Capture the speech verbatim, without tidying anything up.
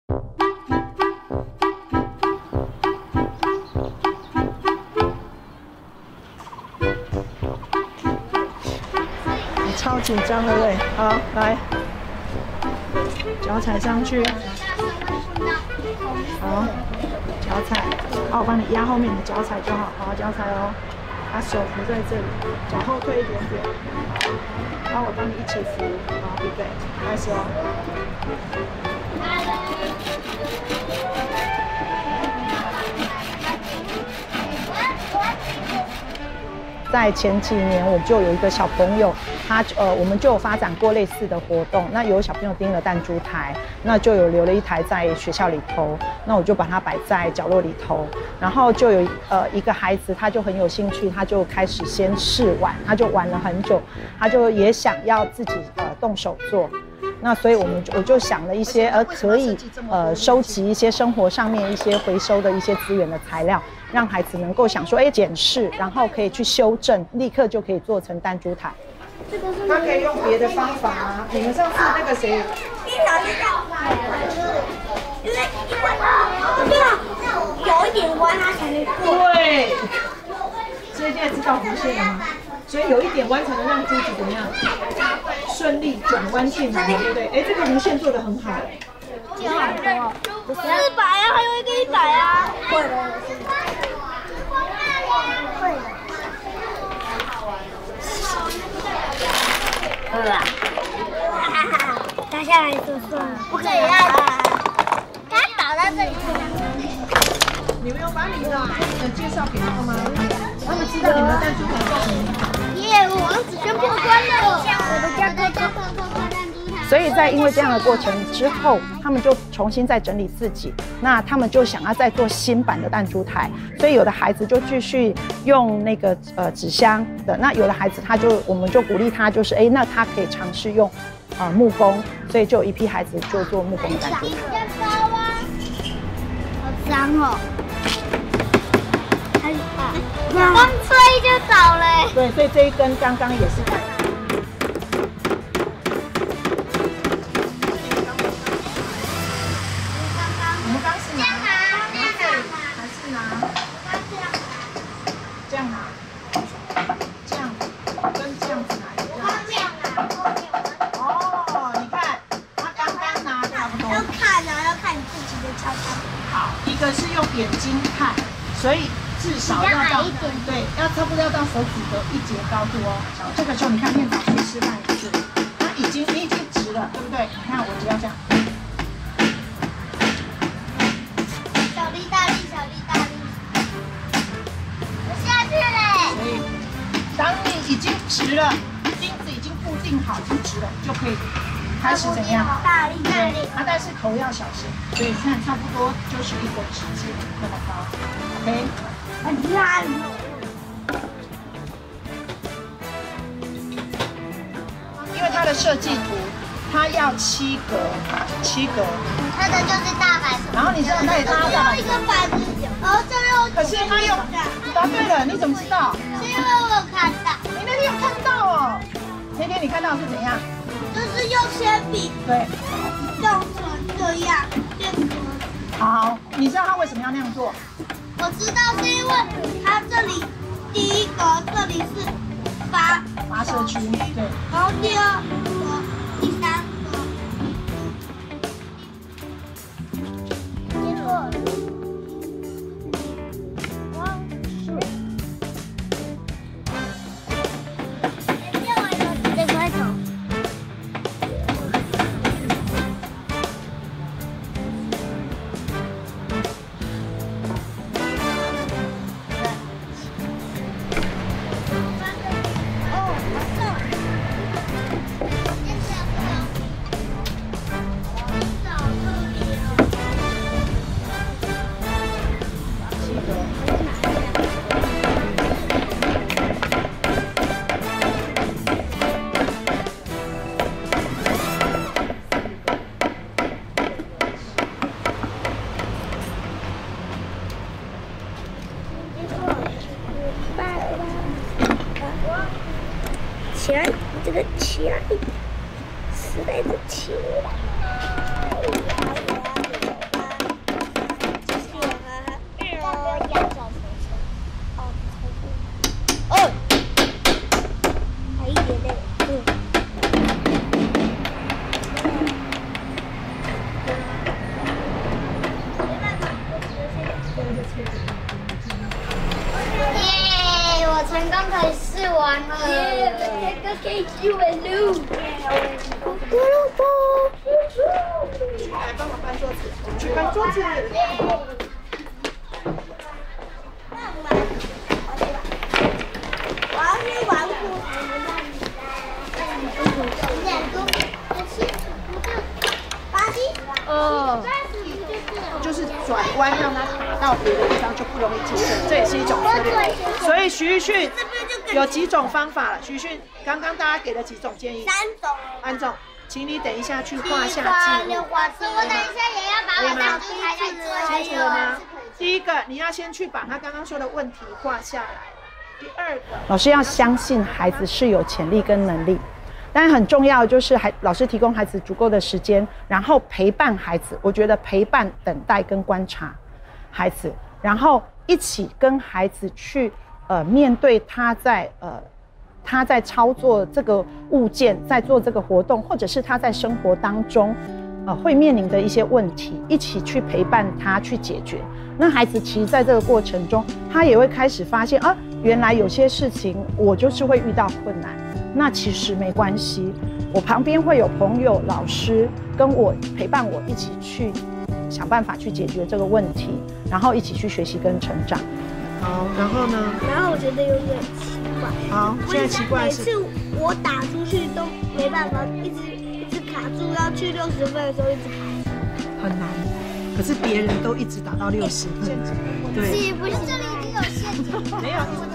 超紧张，对不对？好，来，脚踩上去。好，脚踩。好，我帮你压后面的脚踩就好。好，脚踩哦。把手扶在这里，脚后退一点点。好，我帮你一起扶。好，预备，开始哦。在前几年，我就有一个小朋友，他呃，我们就有发展过类似的活动。那有小朋友订了弹珠台，那就有留了一台在学校里头，那我就把它摆在角落里头。然后就有呃一个孩子，他就很有兴趣，他就开始先试玩，他就玩了很久，他就也想要自己呃动手做。那所以我们我就想了一些呃可以呃收集一些生活上面一些回收的一些资源的材料，让孩子能够想说，哎，检视，然后可以去修正，立刻就可以做成弹珠台。他可以用别的方法啊。你们上次那个谁？ 因为因为对啊，有一点弯它才能过。 对。所以现在知道弧线了吗？所以有一点弯才能让珠子怎么样顺利转弯进来，对不对？哎，这个弧线做得很好。 就好多，四百啊，还有一个一百啊。会的，会的。对啊。哈哈，掉下来就算了，不可以啊！他倒在这里。 你们有把你的呃介绍给他们吗？他们知道你们的弹珠台叫什么？ 耶！王子轩破关了，我的家哥哥。 所以在因为这样的过程之后，他们就重新再整理自己，那他们就想要再做新版的弹珠台，所以有的孩子就继续用那个呃纸箱的，那有的孩子他就我们就鼓励他，就是哎，那他可以尝试用呃木工，所以就有一批孩子就做木工的弹珠台。 好脏哦！还啊，风吹就倒了。 对，所以这一根刚刚也是在。眼睛看，所以至少要到对，要差不多要到手指的一节高度哦。这个时候你看店长去示范一次，它已经你已经直了，对不对？你看我只要这样， 小力大力，小力大力，我下去嘞。 所以当你已经直了，钉子已经固定好，已经直了，就可以开始怎样？ 大力大力。 啊，但是头要小心，所以看差不多就是一个直径那么高 ，OK。 很烂。 因为它的设计图，它要七格，七格。 它的就是大白。 然后你知道那里它要大白。 一个白字，然后这又。 可是它又答对了，你怎么知道？ 是因为我有看到。 你那天有看到哦？那天你看到是怎样？ 就是用铅笔对， 弄成这样变成。 好，你知道他为什么要那样做？ 我知道是因为它这里第一格这里是发发射区，对。 然后第二格、第三格。结果，光是。练完了，得快走。起来，这个起来，实在是起来。 去搬桌子。 我要去玩火柴人那里。 呃，就是转弯让它打到别的地方就不容易进水，这也是一种策略。所以徐旭有几种方法了。徐旭刚刚大家给了几种建议？ 三种。 三种，请你等一下去画下记录。 我等一下也要把我当猪排来做。 清楚了吗？第一个，你要先去把他刚刚说的问题画下来。第二个，老师要相信孩子是有潜力跟能力。但很重要的就是孩老师提供孩子足够的时间，然后陪伴孩子。我觉得陪伴、等待跟观察孩子，然后一起跟孩子去呃面对他在呃他在操作这个物件，在做这个活动，或者是他在生活当中呃会面临的一些问题，一起去陪伴他去解决。那孩子其实在这个过程中，他也会开始发现啊，原来有些事情我就是会遇到困难。那其实没关系，我旁边会有朋友、老师跟我陪伴我一起去想办法去解决这个问题，然后一起去学习跟成长。好，然后呢？ 然后我觉得有点奇怪。 好，现在奇怪是， 每次我打出去都没办法，一直一直卡住，要去六十分的时候一直卡住， 很难。可是别人都一直打到六十分，对， 是不是？这里已经有陷阱， 没有。